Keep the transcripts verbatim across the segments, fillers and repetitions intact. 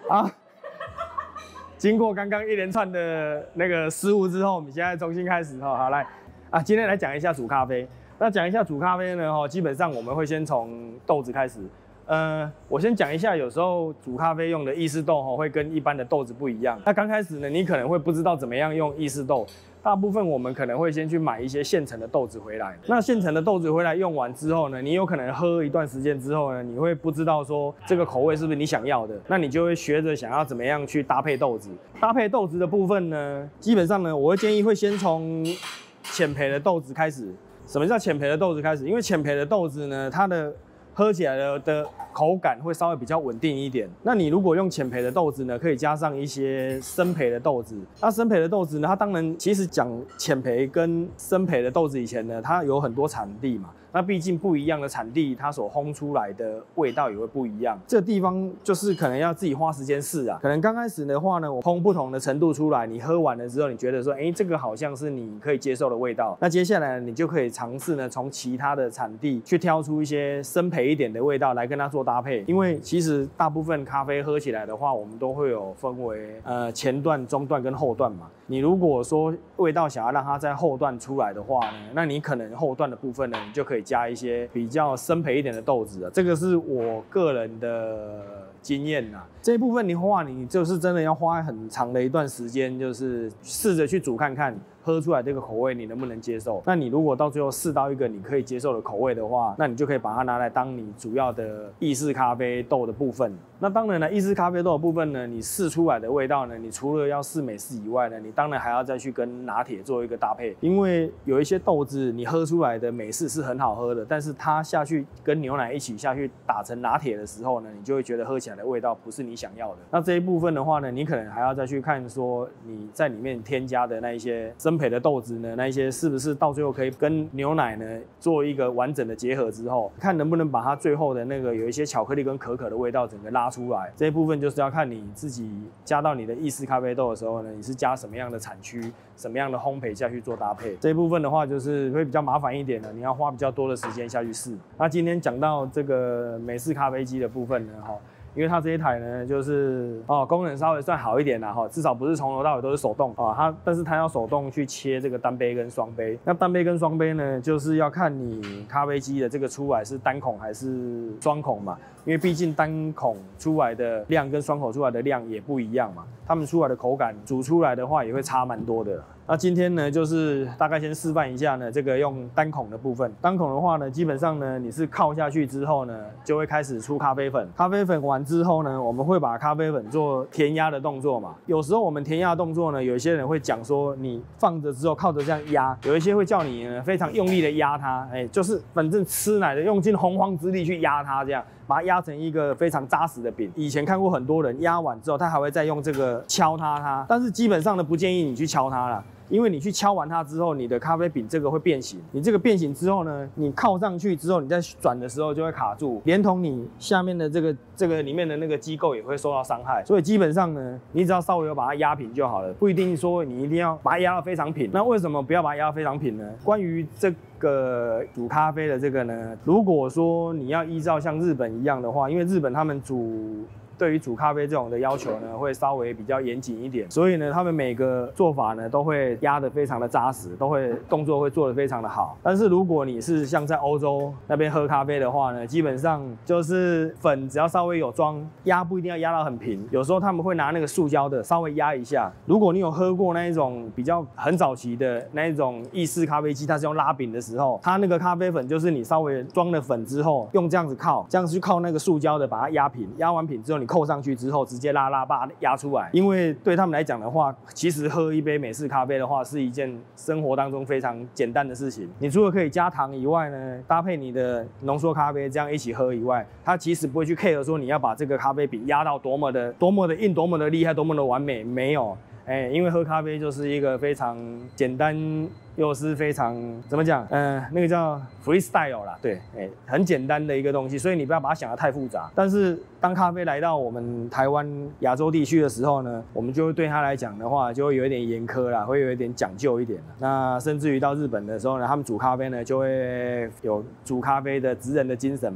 啊，经过刚刚一连串的那个失误之后，我们现在重新开始哈。好，来啊，今天来讲一下煮咖啡。那讲一下煮咖啡呢，哈，基本上我们会先从豆子开始。呃，我先讲一下，有时候煮咖啡用的意式豆哈，会跟一般的豆子不一样。那刚开始呢，你可能会不知道怎么样用意式豆。大部分我们可能会先去买一些现成的豆子回来。那现成的豆子回来用完之后呢，你有可能喝一段时间之后呢，你会不知道说这个口味是不是你想要的，那你就会学着想要怎么样去搭配豆子。搭配豆子的部分呢，基本上呢，我会建议会先从浅焙的豆子开始。什么叫浅焙的豆子开始？因为浅焙的豆子呢，它的喝起来的的口感会稍微比较稳定一点。那你如果用浅焙的豆子呢，可以加上一些深焙的豆子。那深焙的豆子呢，它当然其实讲浅焙跟深焙的豆子以前呢，它有很多产地嘛。那毕竟不一样的产地，它所烘出来的味道也会不一样。这个地方就是可能要自己花时间试啊。可能刚开始的话呢，我烘不同的程度出来，你喝完了之后，你觉得说，哎，这个好像是你可以接受的味道。那接下来你就可以尝试呢，从其他的产地去挑出一些深焙一点的味道来跟它做搭配。因为其实大部分咖啡喝起来的话，我们都会有分为呃前段、中段跟后段嘛。你如果说味道想要让它在后段出来的话呢，那你可能后段的部分呢，你就可以加一些比较深焙一点的豆子啊。这个是我个人的经验呐。这一部分的话，你就是真的要花很长的一段时间，就是试着去煮看看。喝出来这个口味你能不能接受？那你如果到最后试到一个你可以接受的口味的话，那你就可以把它拿来当你主要的意式咖啡豆的部分。那当然了，意式咖啡豆的部分呢，你试出来的味道呢，你除了要试美式以外呢，你当然还要再去跟拿铁做一个搭配。因为有一些豆子你喝出来的美式是很好喝的，但是它下去跟牛奶一起下去打成拿铁的时候呢，你就会觉得喝起来的味道不是你想要的。那这一部分的话呢，你可能还要再去看说你在里面添加的那一些深焙的豆子呢，那一些是不是到最后可以跟牛奶呢做一个完整的结合之后，看能不能把它最后的那个有一些巧克力跟可可的味道整个拉出来。这一部分就是要看你自己加到你的意式咖啡豆的时候呢，你是加什么样的产区、什么样的烘焙下去做搭配。这一部分的话就是会比较麻烦一点的，你要花比较多的时间下去试。那今天讲到这个美式咖啡机的部分呢，哈。因为它这一台呢，就是哦功能稍微算好一点啦哈，至少不是从头到尾都是手动啊，它但是它要手动去切这个单杯跟双杯。那单杯跟双杯呢，就是要看你咖啡机的这个出来是单孔还是双孔嘛，因为毕竟单孔出来的量跟双孔出来的量也不一样嘛，它们出来的口感煮出来的话也会差蛮多的。那今天呢，就是大概先示范一下呢，这个用单孔的部分。单孔的话呢，基本上呢，你是靠下去之后呢，就会开始出咖啡粉。咖啡粉完之后呢，我们会把咖啡粉做填压的动作嘛。有时候我们填压的动作呢，有一些人会讲说，你放着之后靠着这样压，有一些会叫你呢非常用力的压它，哎，就是反正吃奶的用尽洪荒之力去压它，这样把它压成一个非常扎实的饼。以前看过很多人压完之后，他还会再用这个敲它它，但是基本上呢，不建议你去敲它啦。因为你去敲完它之后，你的咖啡饼这个会变形。你这个变形之后呢，你靠上去之后，你在转的时候就会卡住，连同你下面的这个这个里面的那个机构也会受到伤害。所以基本上呢，你只要稍微有把它压平就好了，不一定说你一定要把它压得非常平。那为什么不要把它压得非常平呢？关于这个煮咖啡的这个呢，如果说你要依照像日本一样的话，因为日本他们煮对于煮咖啡这种的要求呢，会稍微比较严谨一点，所以呢，他们每个做法呢都会压得非常的扎实，都会动作会做得非常的好。但是如果你是像在欧洲那边喝咖啡的话呢，基本上就是粉只要稍微有装，压不一定要压到很平，有时候他们会拿那个塑胶的稍微压一下。如果你有喝过那一种比较很早期的那一种意式咖啡机，它是用拉饼的时候，它那个咖啡粉就是你稍微装了粉之后，用这样子靠，这样子去靠那个塑胶的把它压平，压完平之后你扣上去之后，直接拉拉把它压出来。因为对他们来讲的话，其实喝一杯美式咖啡的话，是一件生活当中非常简单的事情。你除了可以加糖以外呢，搭配你的浓缩咖啡这样一起喝以外，它其实不会去 care 说你要把这个咖啡饼压到多么的多么的硬、多么的厉害、多么的完美，没有。哎，因为喝咖啡就是一个非常简单，又是非常怎么讲？嗯、呃，那个叫 freestyle 啦，对，哎，很简单的一个东西，所以你不要把它想得太复杂。但是当咖啡来到我们台湾亚洲地区的时候呢，我们就会对它来讲的话，就会有一点严苛啦，会有一点讲究一点啦。那甚至于到日本的时候呢，他们煮咖啡呢，就会有煮咖啡的职人的精神嘛。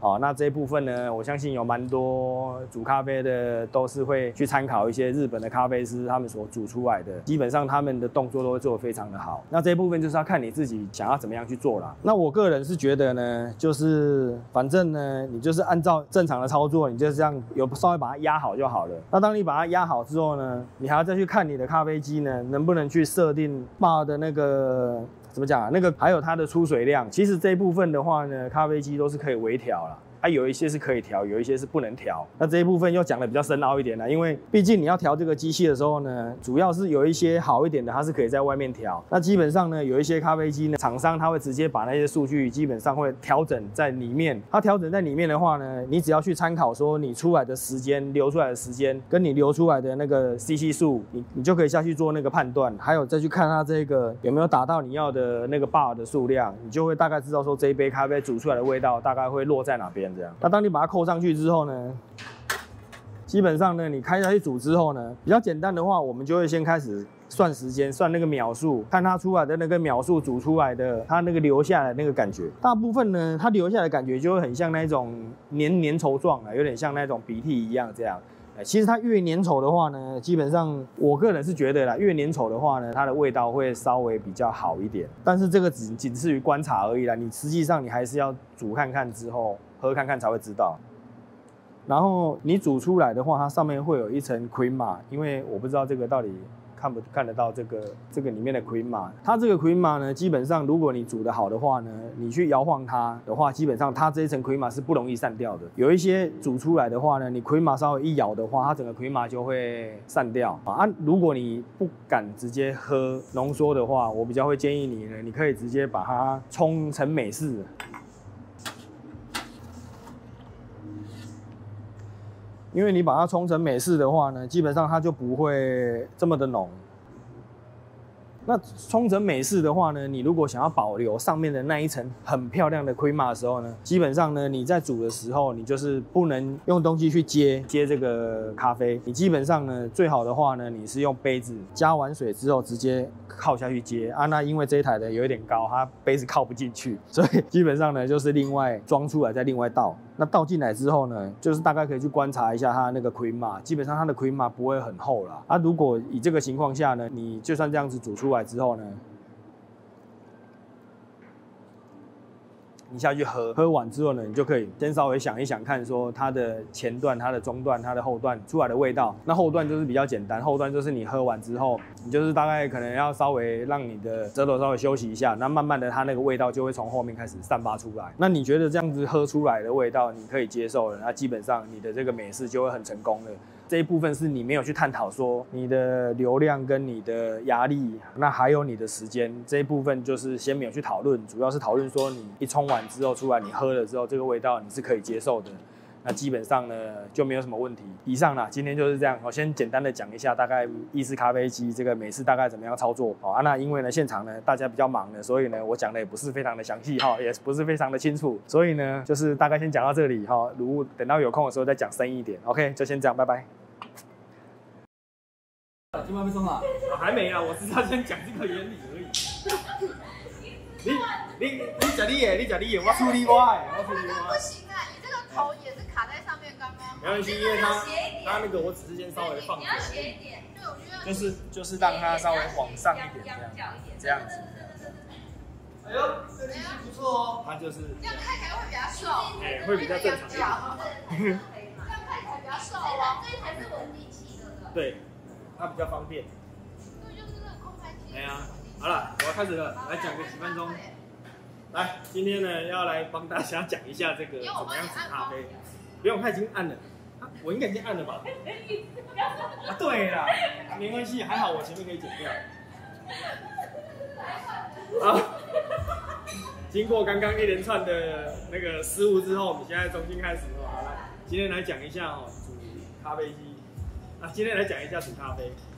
哦，那这一部分呢，我相信有蛮多煮咖啡的都是会去参考一些日本的咖啡师他们所煮出来的，基本上他们的动作都会做得非常的好。那这一部分就是要看你自己想要怎么样去做啦。那我个人是觉得呢，就是反正呢，你就是按照正常的操作，你就这样有稍微把它压好就好了。那当你把它压好之后呢，你还要再去看你的咖啡机呢，能不能去设定把的那个。怎么讲啊？那个还有它的出水量，其实这一部分的话呢，咖啡机都是可以微调啦。它、啊、有一些是可以调，有一些是不能调。那这一部分又讲的比较深奥一点了，因为毕竟你要调这个机器的时候呢，主要是有一些好一点的，它是可以在外面调。那基本上呢，有一些咖啡机呢，厂商他会直接把那些数据基本上会调整在里面。它调整在里面的话呢，你只要去参考说你出来的时间、流出来的时间，跟你流出来的那个 C C 数，你你就可以下去做那个判断。还有再去看它这个有没有达到你要的那个 bar 的数量，你就会大概知道说这一杯咖啡煮出来的味道大概会落在哪边。这样，那当你把它扣上去之后呢，基本上呢，你开下去煮之后呢，比较简单的话，我们就会先开始算时间，算那个秒数，看它出来的那个秒数煮出来的，它那个留下来的那个感觉。大部分呢，它留下来的感觉就会很像那种粘粘稠状啊，有点像那种鼻涕一样这样。其实它越粘稠的话呢，基本上我个人是觉得啦，越粘稠的话呢，它的味道会稍微比较好一点。但是这个只仅次于观察而已啦，你实际上你还是要煮看看之后，喝看看才会知道。然后你煮出来的话，它上面会有一层 cream 嘛，因为我不知道这个到底看不看得到这个这个里面的 cream 嘛。它这个 cream 嘛呢，基本上如果你煮得好的话呢，你去摇晃它的话，基本上它这一层 cream 嘛是不容易散掉的。有一些煮出来的话呢，你 cream 嘛稍微一摇的话，它整个 cream 嘛就会散掉啊。如果你不敢直接喝浓缩的话，我比较会建议你呢，你可以直接把它冲成美式。因为你把它冲成美式的话呢，基本上它就不会这么的浓。那冲成美式的话呢，你如果想要保留上面的那一层很漂亮的 cream 的时候呢，基本上呢你在煮的时候，你就是不能用东西去接接这个咖啡。你基本上呢，最好的话呢，你是用杯子加完水之后直接靠下去接啊。那因为这一台的有一点高，它杯子靠不进去，所以基本上呢就是另外装出来再另外倒。那倒进来之后呢，就是大概可以去观察一下它那个 cream 基本上它的 cream 不会很厚啦。啊，如果以这个情况下呢，你就算这样子煮出来之后呢，你下去喝，喝完之后呢，你就可以先稍微想一想看，说它的前段、它的中段、它的后段出来的味道。那后段就是比较简单，后段就是你喝完之后，你就是大概可能要稍微让你的舌头稍微休息一下，那慢慢的它那个味道就会从后面开始散发出来。那你觉得这样子喝出来的味道你可以接受了，那基本上你的这个美式就会很成功了。这一部分是你没有去探讨说你的流量跟你的压力，那还有你的时间，这一部分就是先没有去讨论，主要是讨论说你一冲完之后出来，你喝了之后这个味道你是可以接受的，那基本上呢就没有什么问题。以上啦，今天就是这样，我先简单的讲一下大概意式咖啡机这个美式大概怎么样操作啊。那因为呢现场呢大家比较忙呢，所以呢我讲的也不是非常的详细哈，也不是非常的清楚，所以呢就是大概先讲到这里哈，如果等到有空的时候再讲深一点。OK， 就先这样，拜拜。 今晚被送了？ 还没啊，我只是要先讲这个原理而已。你你你讲你的，你讲你的，我处理我的，我处理我的。 不行啊，你这个头也是卡在上面，刚刚。 没关系，因为它它那个我只是先稍微放。 你要斜一点，对，我觉得。 就是就是让它稍微往上一点，这样子。 哎呦，这力气不错哦。 它就是这样看起来会比较瘦， 哎，会比较正常一点。 这样看起来比较瘦哦。这一台是稳定器的。 对，它比较方便。 对，就是那个空拍机。 哎呀，好了，我要开始了，来讲个几分钟。来，今天呢要来帮大家讲一下这个怎么样煮咖啡。不用，它已经按了，我应该已经按了吧？啊，对啦，没关系，还好我前面可以剪掉。好，经过刚刚一连串的那个失误之后，我们现在重新开始哦。好了，今天来讲一下哦，煮咖啡机。啊，今天来讲一下煮咖啡。